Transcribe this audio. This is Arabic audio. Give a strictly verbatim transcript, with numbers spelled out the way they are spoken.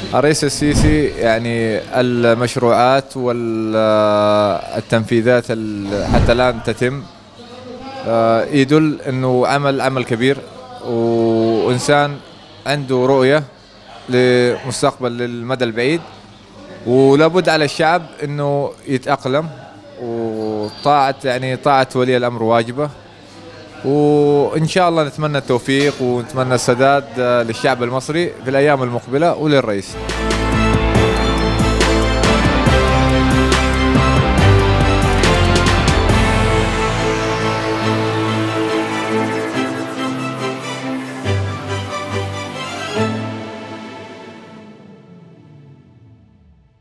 الرئيس السيسي يعني المشروعات والتنفيذات حتى الآن تتم، آه، يدل أنه عمل عمل كبير، وإنسان عنده رؤية لمستقبل للمدى البعيد، ولابد على الشعب أنه يتأقلم، وطاعة يعني طاعة ولي الأمر واجبة. وإن شاء الله نتمنى التوفيق ونتمنى السداد للشعب المصري في الأيام المقبلة وللرئيس.